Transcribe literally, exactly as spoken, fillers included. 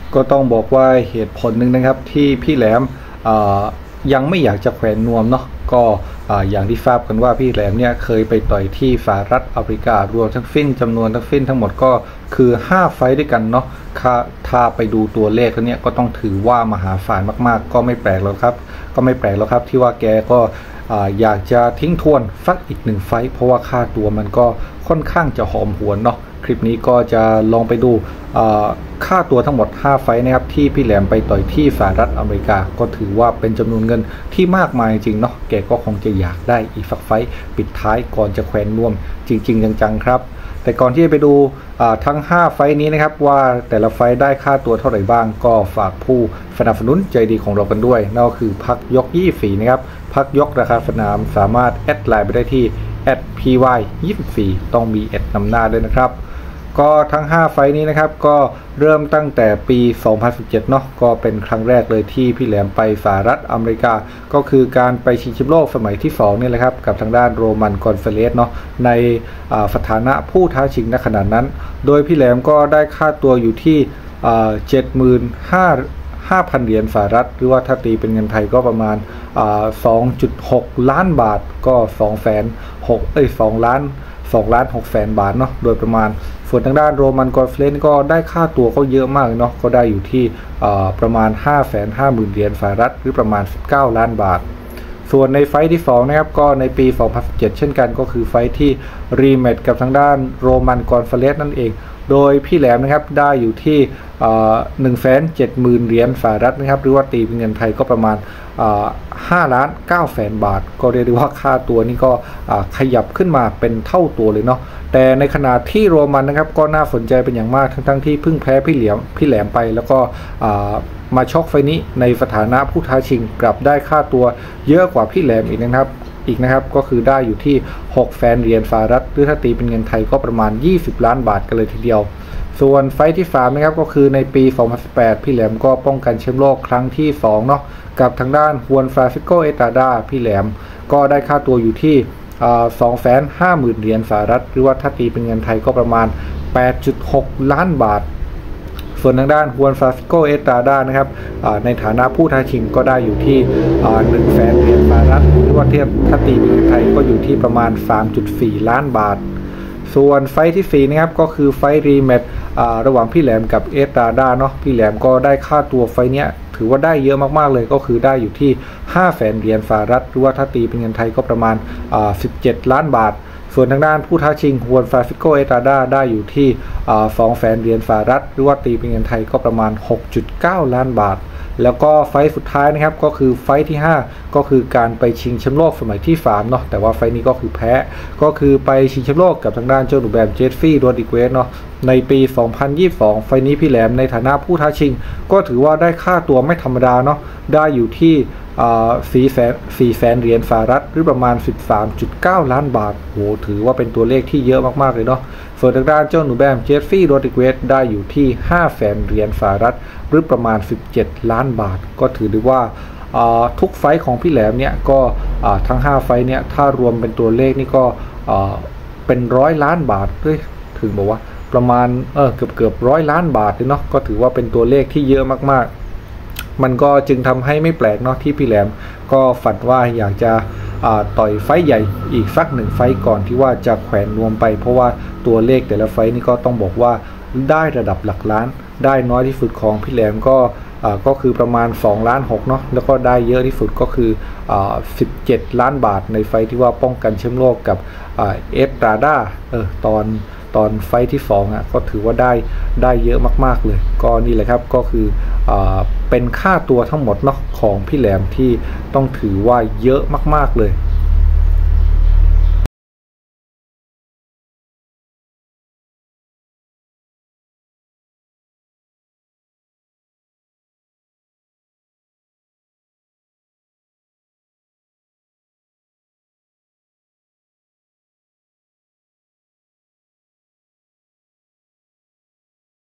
ก็ต้องบอกว่าเหตุผลหนึ่งนะครับที่พี่แหลมยังไม่อยากจะแขวนนวมเนาะก็อย่างที่ทราบกันว่าพี่แหลมเนี่ยเคยไปต่อยที่สหรัฐอเมริการวมทั้งสิ้นจำนวนทั้งสิ้นทั้งหมดก็คือห้าไฟต์ด้วยกันเนาะถ้าไปดูตัวเลขแล้วเนี่ยก็ต้องถือว่ามหาศาลมากๆก็ไม่แปลกแล้วครับก็ไม่แปลกแล้วครับที่ว่าแกก็อยากจะทิ้งทวนสักอีกหนึ่งไฟต์เพราะว่าค่าตัวมันก็ค่อนข้างจะหอมหวนเนาะคลิปนี้ก็จะลองไปดูค่าตัวทั้งหมดห้าไฟต์นะครับที่พี่แหลมไปต่อยที่สหรัฐอเมริกาก็ถือว่าเป็นจำนวนเงินที่มากมายจริงเนาะแกก็คงจะอยากได้อีกสักไฟต์ปิดท้ายก่อนจะแขวนนวมจริงๆจังๆครับแต่ก่อนที่จะไปดูทั้งห้าไฟต์นี้นะครับว่าแต่ละไฟต์ได้ค่าตัวเท่าไหร่บ้างก็ฝากผู้สนับสนุนใจดีของเรากันด้วยนั่นก็คือพักยกยี่สิบสี่นะครับพักยกราคาสนามสามารถแอดไลน์ไปได้ที่ แอท พี วาย ยี่สิบสี่ ต้องมีแอดนำหน้าด้วยนะครับก็ทั้งห้าไฟนี้นะครับก็เริ่มตั้งแต่ปีสองพันสิบเจ็ดเนาะก็เป็นครั้งแรกเลยที่พี่แหลมไปสหรัฐอเมริกาก็คือการไปชิงแชมป์โลกสมัยที่สองนี่แหละครับกับทางด้านโรมันกอนซาเลสเนาะในสถานะผู้ท้าชิงณขณะนั้นโดยพี่แหลมก็ได้ค่าตัวอยู่ที่เจ็ดหมื่นห้าห้าพันเหรียญสหรัฐหรือว่าถ้าตีเป็นเงินไทยก็ประมาณ สองจุดหก ล้านบาทก็สองแสนหกเอ้ยสองล้านสองล้านหกแสนบาทเนาะโดยประมาณส่วนทางด้านโรมันกอนซาเลสก็ได้ค่าตัวเขาเยอะมากเนาะก็ได้อยู่ที่ประมาณ ห้าแสนห้าหมื่น เหรียญสหรัฐหรือประมาณสิบเก้าล้านบาทส่วนในไฟท์ที่สองนะครับก็ในปีสองพันสิบเจ็ดเช่นกันก็คือไฟท์ที่รีแมตช์กับทางด้านโรมันกอนซาเลสนั่นเองโดยพี่แหลมนะครับได้อยู่ที่หนึ่งแสนเจ็ดหมื่นเหรียญสหรัฐนะครับหรือว่าตีเป็นเงินไทยก็ประมาณห้าล้านเก้าแสนบาทก็เรียกได้ว่าค่าตัวนี้ก็ขยับขึ้นมาเป็นเท่าตัวเลยเนาะแต่ในขณะที่โรมันนะครับก็น่าสนใจเป็นอย่างมากทั้งๆที่เพิ่งแพ้พี่แหลมพี่แหลมไปแล้วก็มาช็อกไฟนี้ในสถานะผู้ท้าชิงกลับได้ค่าตัวเยอะกว่าพี่แหลมอีกนะครับอีกนะครับก็คือได้อยู่ที่หกแสนเหรียญสหรัฐหรือถ้าตีเป็นเงินไทยก็ประมาณยี่สิบล้านบาทกันเลยทีเดียวส่วนไฟที่สามนะครับก็คือในปีสองพันสิบแปดพี่แหลมก็ป้องกันแชมป์โลกครั้งที่สองเนาะกับทางด้านฮวนฟรานซิสโกเอตราดาพี่แหลมก็ได้ค่าตัวอยู่ที่สองแสนห้าหมื่นเหรียญสหรัฐหรือว่าถ้าตีเป็นเงินไทยก็ประมาณ แปดจุดหก ล้านบาทส่วนทางด้านฮวนฟรานซิสโกเอตราดานะครับในฐานะผู้ท้าชิงก็ได้อยู่ที่หนึ่งแสนเหรียญสหรัฐหรือว่าเทียบถ้าตีเป็นเงินไทยก็อยู่ที่ประมาณ สามจุดสี่ ล้านบาทส่วนไฟที่สี่นะครับก็คือไฟรีแมตช์ระหว่างพี่แหลมกับเอตราดาเนาะพี่แหลมก็ได้ค่าตัวไฟเนี้ยถือว่าได้เยอะมากๆเลยก็คือได้อยู่ที่ห้าแสนเหรียญสหรัฐหรือว่าถ้าตีเป็นเงินไทยก็ประมาณสิบเจ็ดล้านบาทส่วนทางด้านผู้ท้าชิงฮวนฟรานซิสโกเอตราดาได้อยู่ที่สองแสนเหรียญสหรัฐหรือว่าตีเป็นเงินไทยก็ประมาณ หกจุดเก้า ล้านบาทแล้วก็ไฟสุดท้ายนะครับก็คือไฟที่ห้าก็คือการไปชิงแชมป์โลกสมัยที่สามเนาะแต่ว่าไฟนี้ก็คือแพ้ก็คือไปชิงแชมป์โลกกับทางด้านเจ้าหนูแบมเจฟฟี่โรดริเกสเนาะในปีสองพันยี่สิบสองไฟนี้พี่แหลมในฐานะผู้ท้าชิงก็ถือว่าได้ค่าตัวไม่ธรรมดาเนาะได้อยู่ที่สี่แสนสี่แสนเหรียญสหรัฐหรือประมาณ สิบสามจุดเก้า ล้านบาทโหถือว่าเป็นตัวเลขที่เยอะมากๆเลยเนาะส่วนทางด้านเจ้าหนูแบมเจฟฟี่โรดริเกสได้อยู่ที่ห้าแสนเหรียญสหรัฐหรือประมาณสิบเจ็ดล้านบาทก็ถือได้ว่าทุกไฟของพี่แหลมเนี่ยก็ทั้งห้าไฟเนี่ยถ้ารวมเป็นตัวเลขนี่ก็เป็นร้อยล้านบาทด้วยถึงบอกว่าประมาณเออเกือบเกือบร้อยล้านบาทเลยเนาะก็ถือว่าเป็นตัวเลขที่เยอะมากๆมันก็จึงทำให้ไม่แปลกเนาะที่พี่แหลมก็ฝันว่าอยากจะต่อยไฟใหญ่อีกสักหนึ่งไฟก่อนที่ว่าจะแขวนนวมไปเพราะว่าตัวเลขแต่ละไฟนี่ก็ต้องบอกว่าได้ระดับหลักล้านได้น้อยที่สุดของพี่แหลมก็ก็คือประมาณสองล้านหกเนาะแล้วก็ได้เยอะที่สุดก็คือสิบเจ็ดล้านบาทในไฟที่ว่าป้องกันแชมป์โลกกับเอตราดาเออตอนตอนไฟที่สองอ่ะก็ถือว่าได้ได้เยอะมากๆเลยก็นี่แหละครับก็คือเป็นค่าตัวทั้งหมดเนาะของพี่แหลมที่ต้องถือว่าเยอะมากๆเลย